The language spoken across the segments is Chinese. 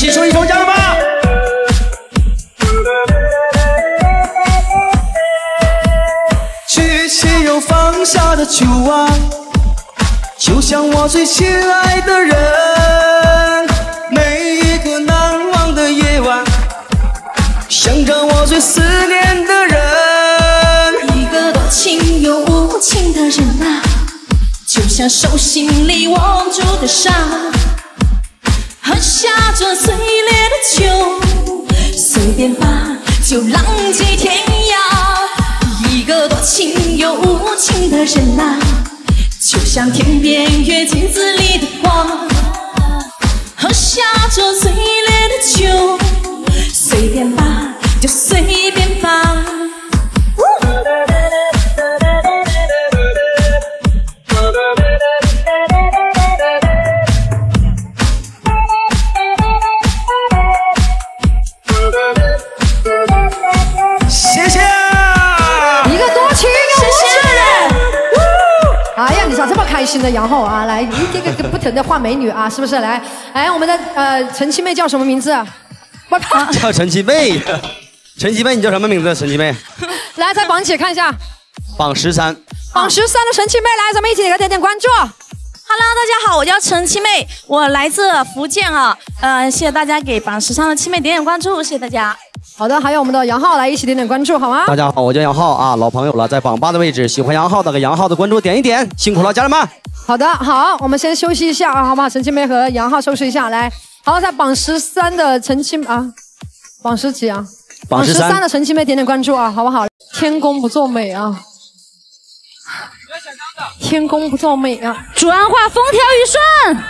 起说一声加油吧！举起又放下的酒啊，就像我最亲爱的人，每一个难忘的夜晚，想着我最思念的人。 一个多情又无情的人啊，就像手心里握住的沙，喝下这最烈的酒，随便吧，就浪迹天涯。一个多情又无情的人啊，就像天边月镜子里的花，喝下这最烈的酒，随便吧，就随便吧。 谢谢。 一个多情又无情的人。哎呀，你咋这么开心的杨后啊？来，一个不停的画美女啊，是不是？来，我们的陈七妹叫什么名字？我靠， 叫陈七妹。陈七妹，你叫什么名字？陈七妹。 来，在榜姐看一下。 榜13。 榜13的陈七妹，来，咱们一起给她点点关注。 Hello， 大家好，我叫陈七妹，我来自福建啊。谢谢大家给榜13的七妹点点关注，谢谢大家。 好的，还有我们的杨浩来一起点点关注，好吗？ 大家好，我叫杨浩啊，老朋友了，在榜8的位置，喜欢杨浩的给杨浩的关注点一点，辛苦了，家人们。 好的，好，我们先休息一下啊，好不好？陈七妹和杨浩收拾一下，来。好，在榜13的陈七啊，榜10几啊？榜13的陈七妹点点关注啊，好不好？天公不作美啊，天公不作美啊， 祝安话风调雨顺。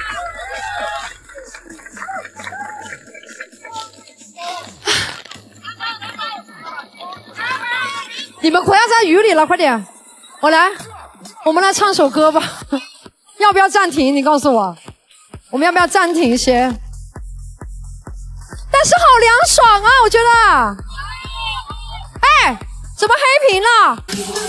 你们不要在雨里了，快点！我们来唱首歌吧。要不要暂停？你告诉我，我们要不要暂停一些？但是好凉爽啊，我觉得。哎，怎么黑屏了？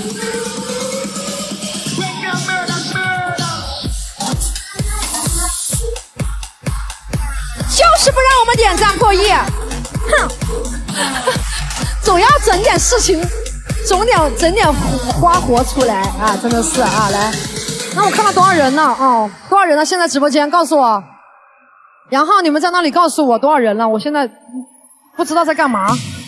就是不让我们点赞破亿，哼！总要整点事情。整点花活出来啊！真的是啊，来，那我看到多少人呢？哦，多少人呢？现在直播间告诉我，杨浩，你们在那里告诉我多少人了？我现在不知道在干嘛。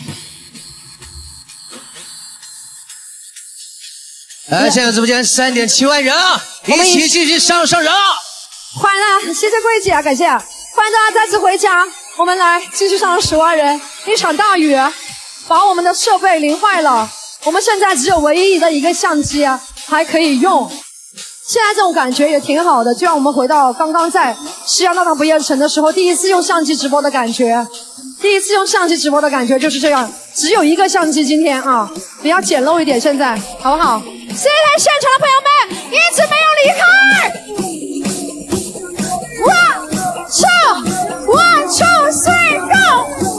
现在直播间3.7万人啊，一起继续上人啊！ 欢迎，谢谢桂姐，感谢，欢迎大家再次回家，我们来继续上10万人。一场大雨把我们的设备淋坏了。我们现在只有唯一的一个相机还可以用，现在这种感觉也挺好的，就让我们回到刚刚在西安闹堂不夜城的时候，第一次用相机直播的感觉。第一次用相机直播的感觉就是这样，只有一个相机今天啊，比较简陋一点，现在好不好？现在现场的朋友们一直没有离开。One two three go。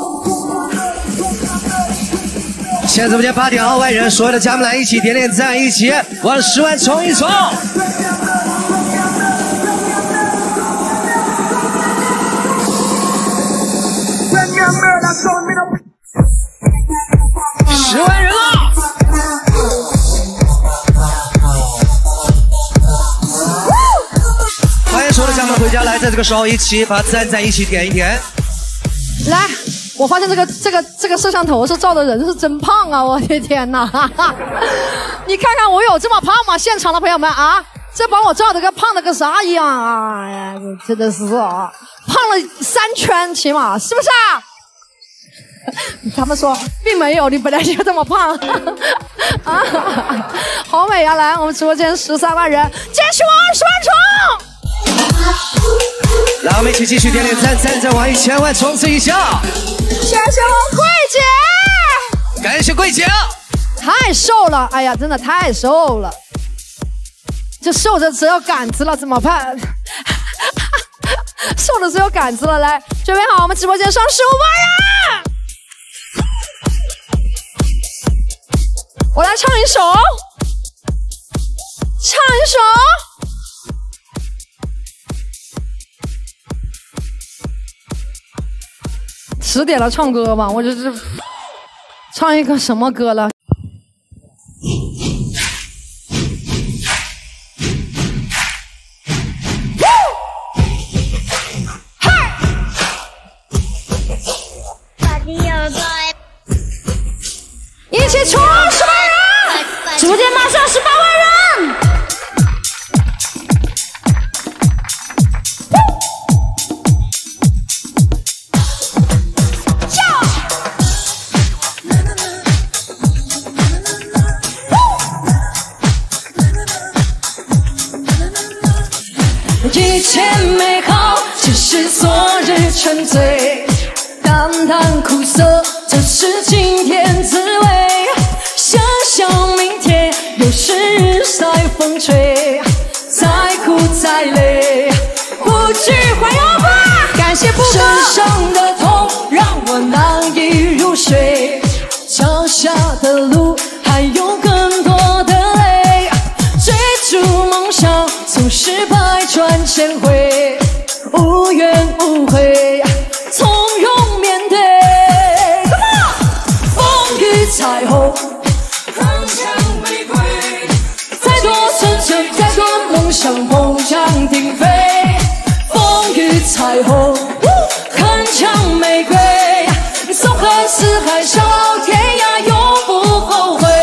现在直播间8.2万人，所有的家人们来一起点点赞，一起往10万冲一冲。10万人了！欢迎所有的家人们回家来，在这个时候一起把赞一起点一点。 来。我发现这个摄像头是照的人是真胖啊！我的天哪，你看看我有这么胖吗？现场的朋友们啊，这把我照的跟胖的跟啥一样啊！哎呀，真的是啊，胖了3圈起码，是不是啊？他们说并没有，你本来就这么胖啊，好美啊！来，我们直播间13万人，继续往20万冲！ 来，我们一起继续点点赞，再往1000万冲刺一下！ 谢谢我桂姐， 感谢桂姐， 太瘦了，哎呀，真的太瘦了，就瘦的只有杆子了，怎么办？瘦的只有杆子了，来，准备好，我们直播间上15万人，我来唱一首， 10点了，唱歌吧，我这是唱一个什么歌了？一起冲20万人，直播间马上18万人。一切美好只是昨日沉醉，淡淡苦涩这是今天滋味。想想明天又是日晒风吹，再苦再累不惧还要吧。感谢布哥，身上的痛让我难以入睡，脚下的路还有更多的泪，追逐梦想总是百转千回，无怨无悔从容面对。风雨彩虹铿锵玫瑰，再多深沉再多梦想梦想定飞。风雨彩虹铿锵玫瑰，纵横四海笑天涯永不后悔。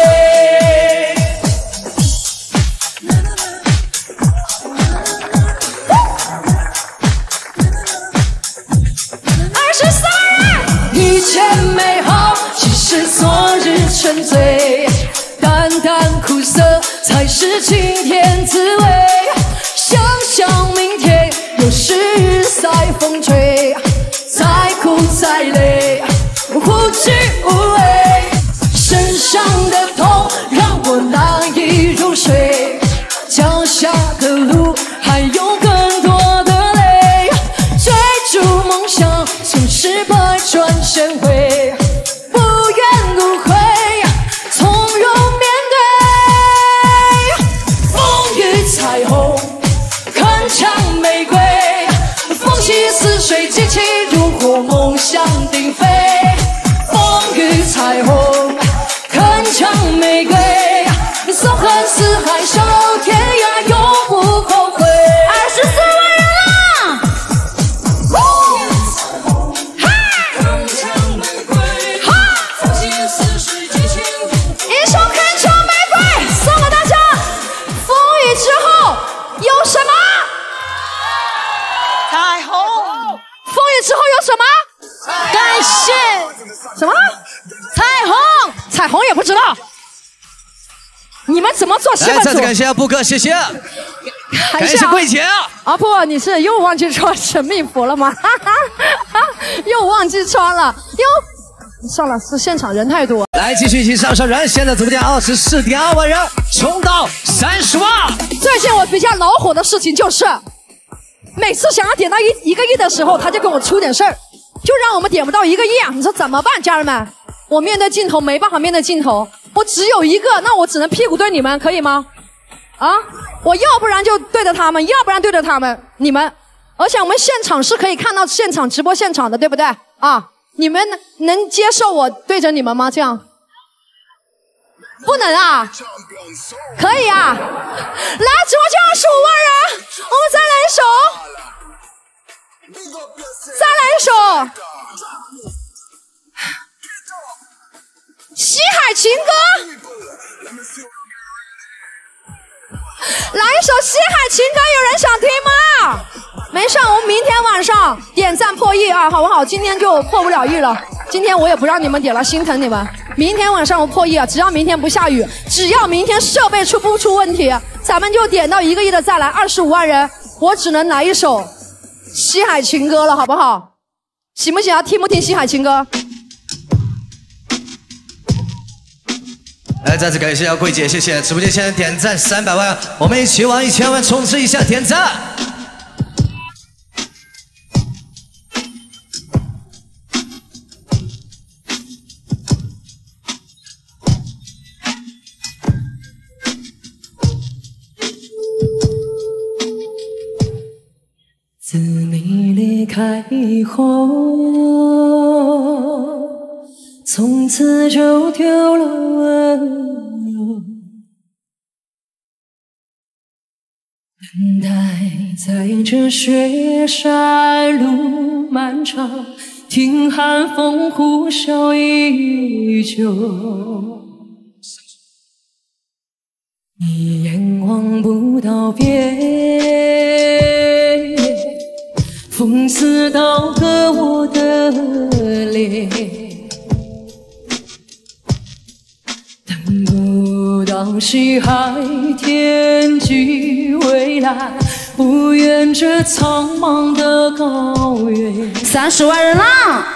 一切美好只是昨日沉醉，淡淡苦涩才是今天滋味。想想明天又是日晒风吹，再苦再累无惧无畏。身上的痛让我难以入睡，脚下的路还有更多的泪，追逐梦想总是百转千回，不怨无悔从容面对。风雨彩虹铿锵玫瑰，风起似水激起如火梦想定飞。风雨彩虹铿锵玫瑰，纵横四海笑天涯永不后悔。24万人了，一首铿锵玫瑰送给大家。风雨之后有什么？彩虹。风雨之后有什么？感谢什么？彩虹。彩虹也不知道。你们怎么做新闻组？ 再次感谢布哥，谢谢。感谢桂姐。 阿婆，你是又忘记穿神秘服了吗？又忘记穿了。算了，是现场人太多。 来，继续一起上手人，现在直播间24.2万人，冲到30万。 最近我比较恼火的事情就是，每次想要点到一个亿的时候，他就跟我出点事儿，就让我们点不到1个亿啊！你说怎么办，家人们？我面对镜头没办法面对镜头，我只有一个，那我只能屁股对你们，可以吗？啊，我要不然就对着他们，要不然对着他们，你们。而且我们现场是可以看到现场直播现场的，对不对？啊，你们能接受我对着你们吗？这样不能啊？可以啊！来，直播间25万人，我们再来一首，再来一首。西海情歌，来一首西海情歌，有人想听吗？没事，我们明天晚上点赞破亿啊，好不好？今天就破不了亿了，今天我也不让你们点了，心疼你们。明天晚上我破亿啊，只要明天不下雨，只要明天设备不出问题，咱们就点到1个亿的再来25万人，我只能来一首西海情歌了，好不好？行不行啊？听不听西海情歌？ 来，再次感谢桂姐，谢谢直播间现在点赞300万，我们一起往1000万冲刺一下点赞。 自你离开以后， 从此就丢了温柔。等待在这雪山路漫长，听寒风呼啸依旧。一眼望不到边，风似刀割我的脸，等不到西海天际蔚蓝，不愿这苍茫的高原。30万人啦！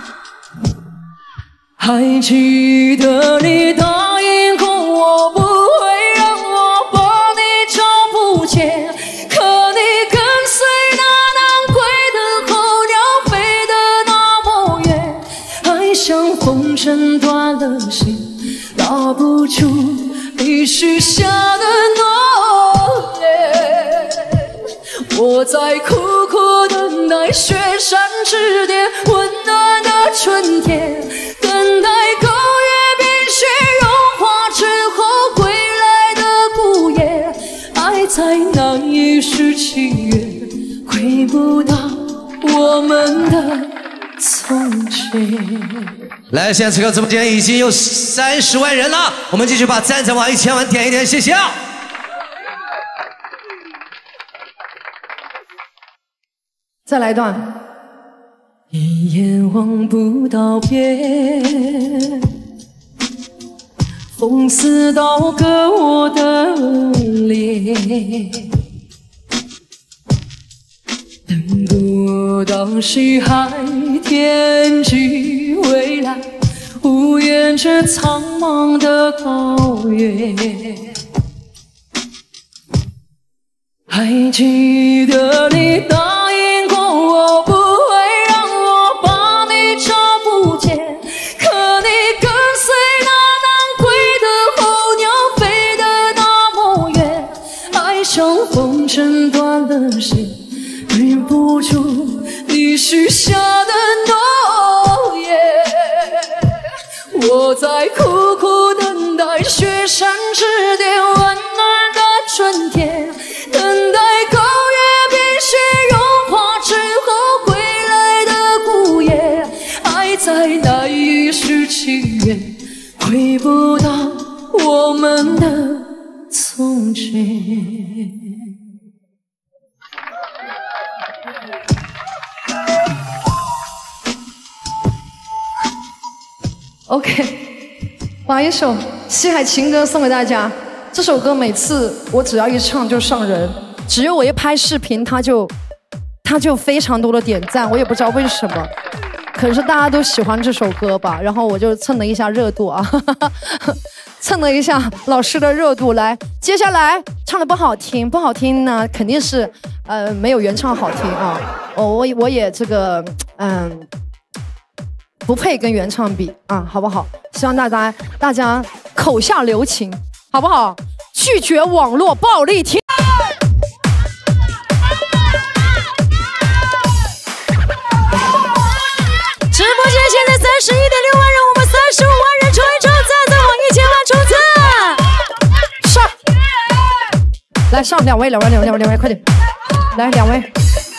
还记得你答应过我不会让我把你找不见，可你跟随那南归的候鸟飞得那么远，爱像风筝断了线，拉不住你许下的诺言。我在苦苦等待雪山之巅温暖的春天，等待高原冰雪融化之后归来的孤雁，爱在那一世情缘，回不到我们的从前。 来，现在此刻直播间已经有30万人了，我们继续把赞赞往1000万点一点，谢谢啊！ 再来一段。 一眼望不到边，风似刀割我的脸，等不到西海天际蔚蓝，无缘这苍茫的高原。还记得你答应过我不风筝断了线，对不住你许下的诺言。我在苦苦等待雪山之巅温暖的春天，等待高原冰雪融化之后归来的孤雁，爱在那一世情缘，回不到我们的从前。 OK， 把一首西海情歌送给大家。这首歌每次我只要一唱就上人，只有我一拍视频，它就非常多的点赞，我也不知道为什么，可是大家都喜欢这首歌吧，然后我就蹭了一下热度啊，蹭了一下老师的热度。来，接下来唱的不好听呢，肯定是没有原唱好听啊。我也这个不配跟原唱比啊，好不好？希望大家口下留情，好不好？拒绝网络暴力听。 直播间现在31.6万人，我们35万人冲一冲，赞往1000万冲刺！ 上，来上两位，快点，来两位。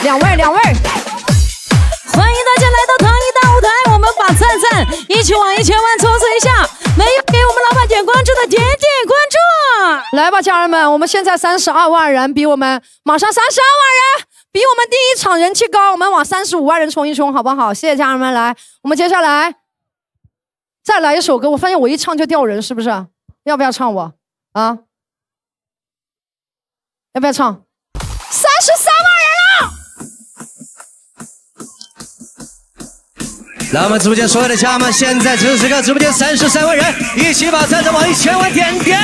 欢迎大家来到唐一大舞台，我们把赞一起往1000万冲刺一下！没有给我们老板点关注的点关注！ 来吧，家人们，我们现在32万人，比我们马上32万人，比我们第一场人气高，我们往35万人冲一冲，好不好？谢谢家人们，来，我们接下来再来一首歌。我发现我一唱就掉人，是不是？要不要唱我啊？要不要唱？ 33万人了！ 来，我们直播间所有的家人们，现在此时此刻直播间33万人，一起把赞赞往1000万点点。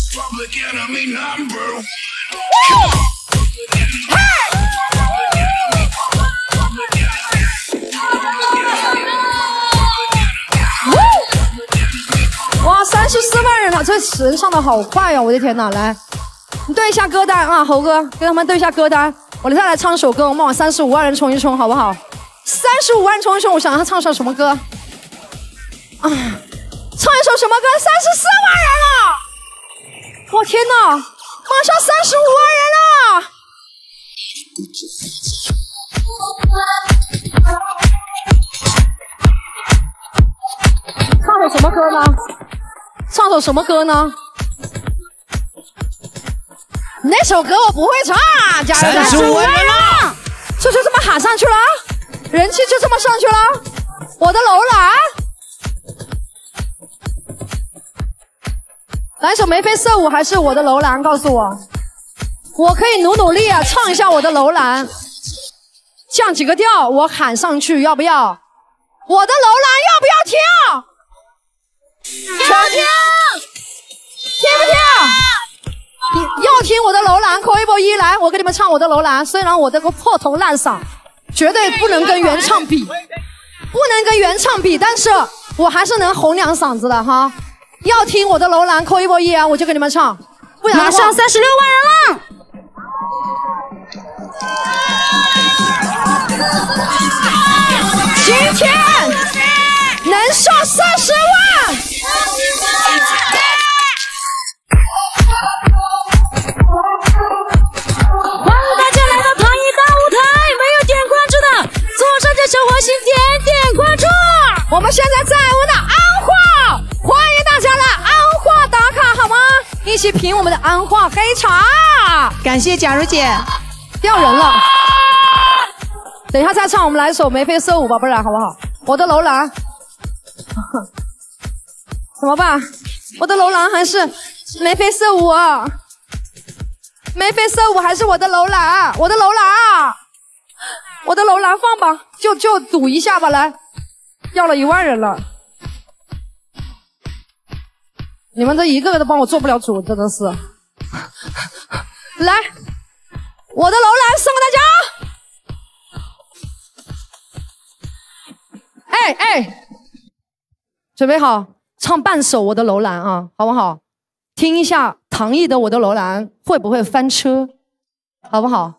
哇，34万人了，这人上的好快呀！我的天哪，来，你对一下歌单啊，猴哥，跟他们对一下歌单。我再来唱首歌，我们往35万人冲一冲，好不好？35万人冲一冲，我想让他唱首什么歌？ 唱一首什么歌？34万人了！我天哪，马上35万人了！唱首什么歌呢？唱首什么歌呢？那首歌我不会唱，加入35万人了，就这么喊上去了，人气就这么上去了。我的楼兰，来首眉飞色舞还是我的楼兰？告诉我，我可以努力啊，唱一下我的楼兰，降几个调，我喊上去，要不要？我的楼兰要不要听？听不听？听不听？要听我的楼兰，扣一波一来，我给你们唱我的楼兰。虽然我这个破头烂嗓，绝对不能跟原唱比，但是我还是能洪亮嗓子的哈。要听我的楼兰，扣一波一啊，我就给你们唱。不然马上36万人了。今天能上30万。 欢迎大家来到唐艺大舞台，没有点关注的，左上角小火星点关注。 我们现在在我们的安化，欢迎大家来安化打卡好吗？一起品我们的安化黑茶。 感谢假如姐， 掉人了。等一下再唱，我们来一首眉飞色舞吧，不然好不好？我的楼兰，怎么办？我的楼兰还是眉飞色舞啊？眉飞色舞还是我的楼兰？我的楼兰啊！我的楼兰放吧，就赌一下吧，来，要了1万人了。你们这一个个都帮我做不了主，真的是。来，我的楼兰送给大家。哎，准备好，唱半首我的楼兰啊，好不好？听一下唐艺的我的楼兰会不会翻车，好不好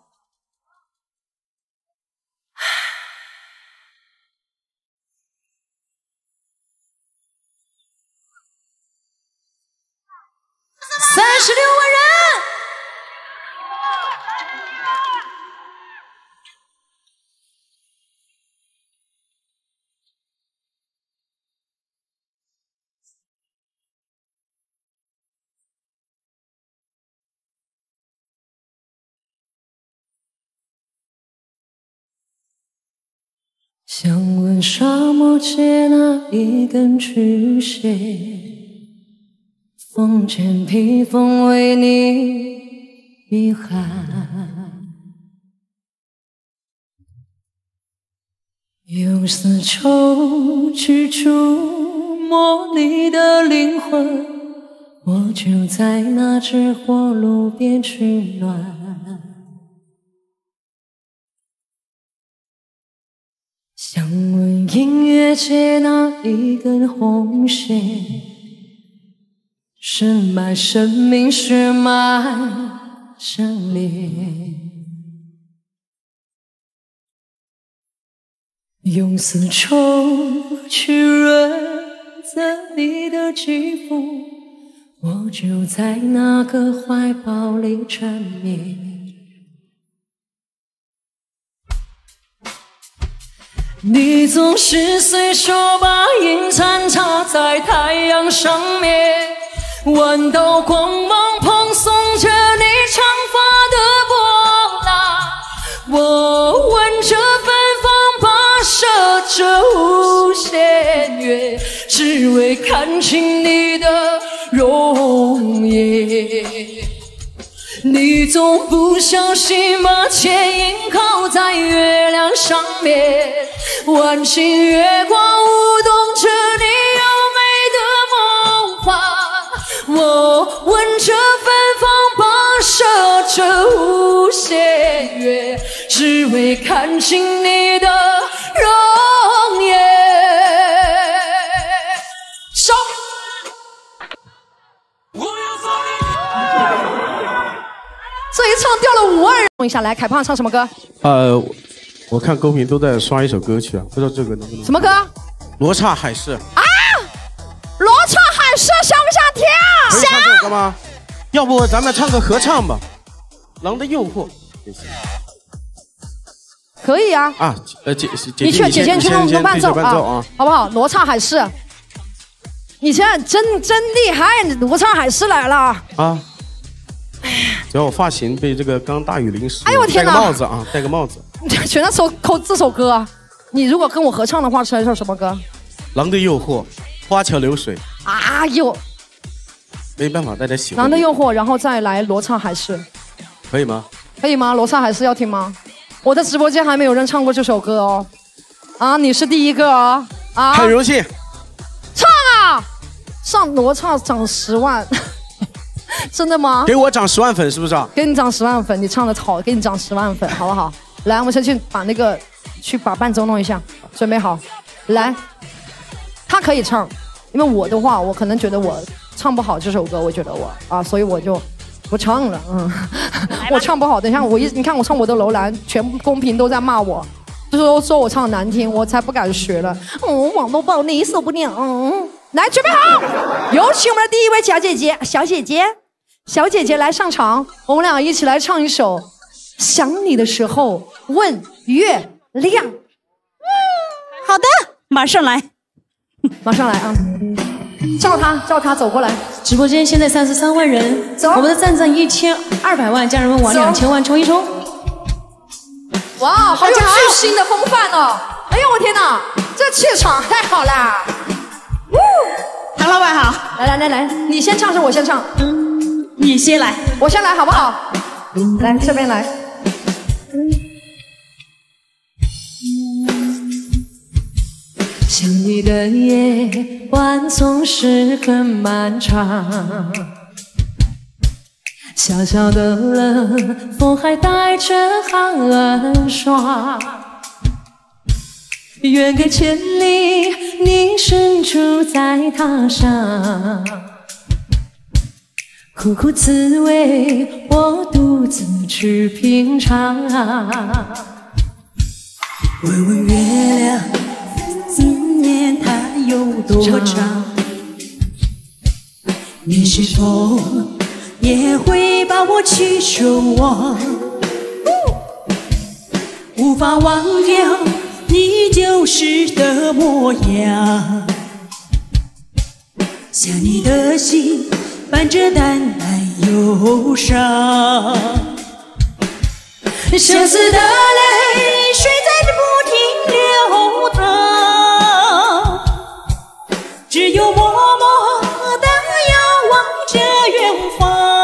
？36万人。 想问沙漠界那一根曲线，风卷披风为你御寒，用丝绸去触摸你的灵魂，我就在那只火炉边取暖。想问音乐界那一根红线，深埋生命血脉相连，用丝绸去润泽你的肌肤，我就在那个怀抱里缠绵。你总是随手把银簪插在太阳上面，弯道光芒蓬松着你长发的波浪，我闻着芬芳跋涉着无限远，只为看清你的容颜。你总不小心把钱银靠在月亮上面，万顷月光舞动着你优美的梦幻，我闻着芬芳跋涉着无限远，只为看清你的容颜。收。这一唱掉了5万人。问一下，来，凯胖唱什么歌？ 我看公屏都在刷一首歌曲啊，不知道这个能不能？ 什么歌？ 罗刹海市。 啊！ 可以唱这首歌吗？要不咱们唱个合唱吧，《狼的诱惑》也行。 可以啊。 啊， 姐姐去弄个伴奏啊，好不好？罗刹海市，你现在真厉害，罗刹海市来了啊！只要我发型被这个刚大雨淋湿， 哎呦我天哪！ 戴个帽子啊，戴个帽子。 全在扣这首歌啊！你如果跟我合唱的话，是一首什么歌？ 狼的诱惑，花桥流水。 啊哟！ 没办法，大家喜欢。 狼的诱惑，然后再来罗刹海市， 可以吗？ 可以吗？罗刹海市要听吗？我的直播间还没有人唱过这首歌哦。啊，你是第一个哦。啊， 很荣幸。 唱啊！上罗刹涨10万。真的吗？ 给我涨10万粉是不是啊？ 给你涨10万粉，你唱的好，给你涨10万粉，好不好？来，我们先去把伴奏弄一下，准备好。来，他可以唱，因为我的话，我可能觉得我唱不好这首歌，我觉得所以我就不唱了。我唱不好，等一下你看我唱我的楼兰，全部公屏都在骂我，就说我唱难听，我才不敢学了。网络暴力受不了。来，准备好，有请我们的第一位小姐姐来上场，我们俩一起来唱一首《想你的时候问月亮》。 好的，马上来啊！叫他走过来。 直播间现在33万人， 走， 我们的赞1200万，家人们往2000万冲一冲！ 哇，好有巨星的风范哦！哎呦我天哪，这气场太好了！ 唐老板好， 来，你先唱还是我先唱？ 你先来， 我先来好不好？来这边来。 想你的夜晚总是很漫长，小小的冷风还带着寒霜，远隔千里，你身处在他乡，苦苦滋味我独自去品尝。问问月亮，思念它有多长？你是否也会把我去守望？无法忘掉你旧时的模样，想你的心伴着淡淡忧伤，相思的泪水在这不停流淌，只有默默地遥望着远方，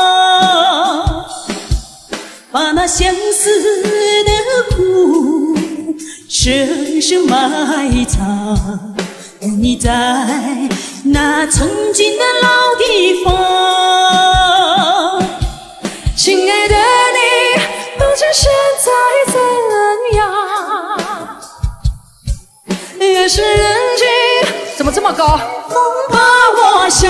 把那相思的苦深深埋藏，等你在那曾经的老地方。亲爱的你，不知现在怎样，也是人静， 怎么这么高？ 风把我想，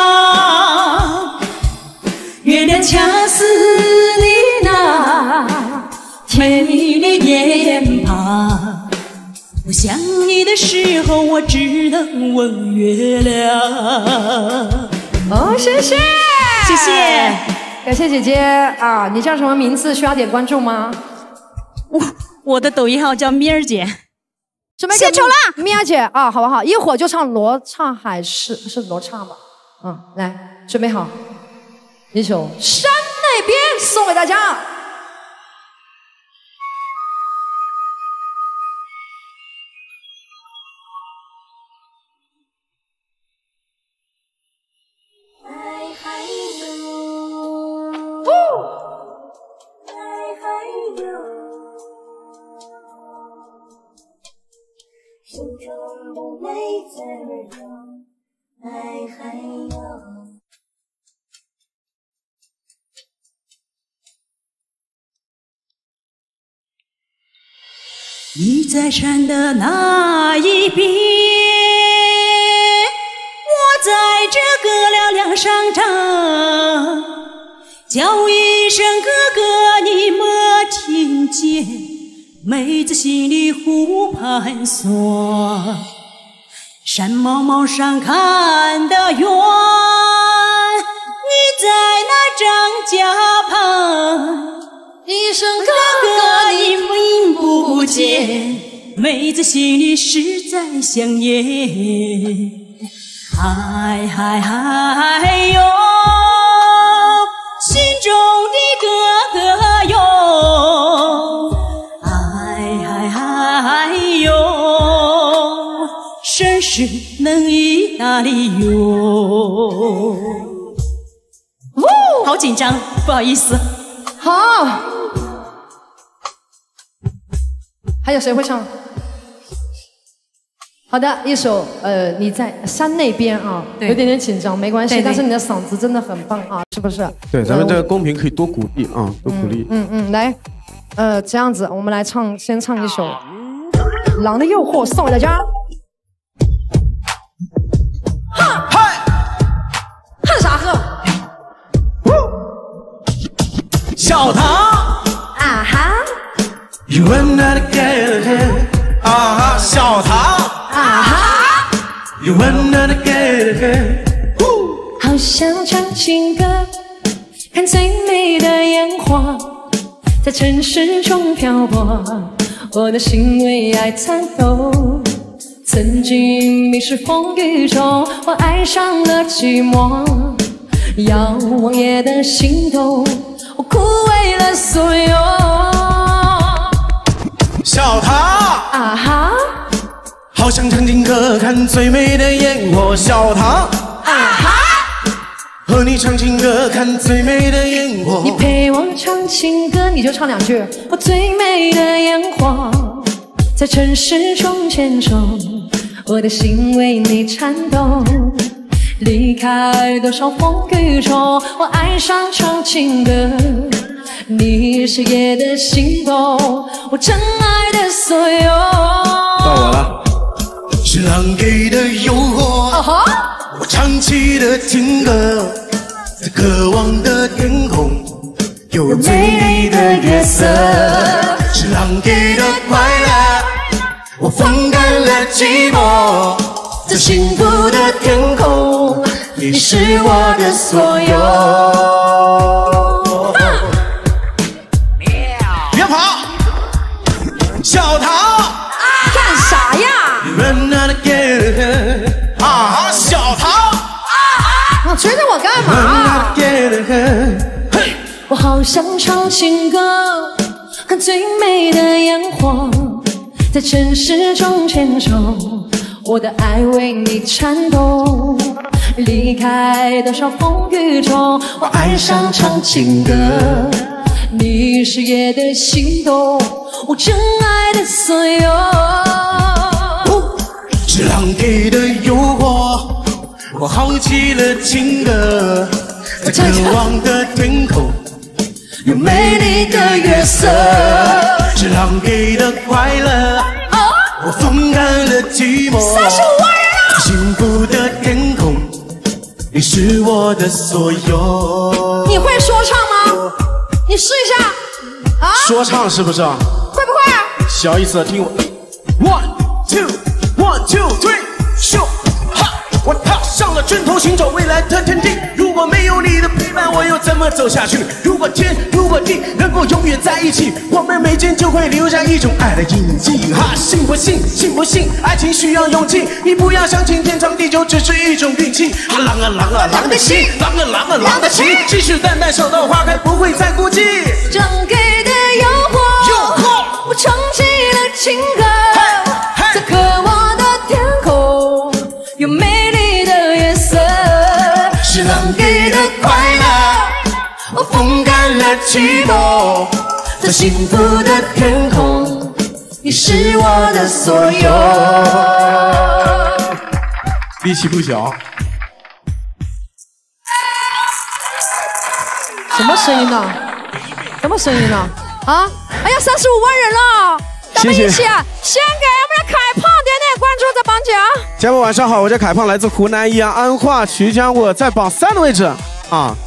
月亮恰似你那美丽脸庞，我想你的时候，我只能问月亮。 哦，谢谢， 谢谢， 感谢姐姐啊！你叫什么名字？需要点关注吗？ 我的抖音号叫咪儿姐。 献丑了，咪儿姐啊，好不好？一会儿就唱罗刹海市，是罗刹吧？来，准备好，一首《山那边》送给大家。 心中的泪在流，爱还有。你在山的那一边，我在这个嘹亮商场，叫一声哥哥，你没听见？妹子心里胡盘算，山茫茫上看得远， 在那张家旁， 一声哥哥你听不见，妹子心里实在想念。嗨嗨嗨哟，心中的哥哥哟，嗨嗨嗨哟，世事能于哪里哟？好紧张，不好意思。 好，还有谁会唱？好的，一首你在山那边啊，有点紧张，没关系，但是你的嗓子真的很棒啊，是不是？ 对，咱们这个公屏可以多鼓励啊，多鼓励。 来，这样子，我们来先唱一首《狼的诱惑》，送给大家。 嗨， 恨啥恨？ 小唐啊哈 ，You are not good， 啊哈，小唐啊哈 ，You are not good， 好想唱情歌，看最美的烟花，在城市中漂泊，我的心为爱颤抖。曾经迷失风雨中，我爱上了寂寞，遥望夜的心动，我枯萎了所有。 小唐啊哈， 好想唱情歌，看最美的烟火。小唐啊哈， 和你唱情歌，看最美的烟火。 你陪我唱情歌，你就唱两句。我最美的烟火，在城市中牵手，我的心为你颤抖。离开多少风雨中，我爱上唱情歌。你是夜的心动，我真爱的所有。 到我了，是狼给的诱惑，我唱起了情歌，在渴望的天空，有最美的月色，是狼给的快乐，我风干了寂寞，在幸福的天空，你是我的所有。别跑，小唐， 干啥呀？ 啊，小唐， 你追着我干嘛？我好想唱情歌，看最美的烟火，在城市中牵手，我的爱为你颤抖。离开多少风雨中，我爱上唱情歌。你是夜的心动，我真爱的所有。 是狼给的诱惑，我好奇了情歌，在渴望的天空，有美丽的月色。是狼给的快乐，我风干了寂寞。 35万人了， 幸福的天空，你是我的所有。 你会说唱吗？你试一下啊！ 说唱是不是啊？ 会不会？ 小意思，听我 ，1 2 1 2 3 show， 哈！我踏上了针头，行走未来的天地。如果没有你的陪伴，我又怎么走下去？如果天，如果地能够永远在一起，我们眉间就会留下一种爱的印记。哈！信不信？信不信？爱情需要勇气，你不要相信天长地久只是一种运气。啊，狼啊狼啊狼的心，狼啊狼啊狼的情，信誓旦旦守到花开，不会再孤寂。 张给的诱惑，我唱起了情歌，在渴望的天空，有美丽的月色。 是狼给的快乐，我风干了寂寞，在幸福的天空，你是我的所有。力气不小。 什么声音呢？什么声音呢？啊！哎呀，35万人了，咱们一起先给我们的凯胖点点关注，在榜奖。 家人们晚上好，我叫凯胖，来自湖南益阳安化衢江，我在榜3的位置啊。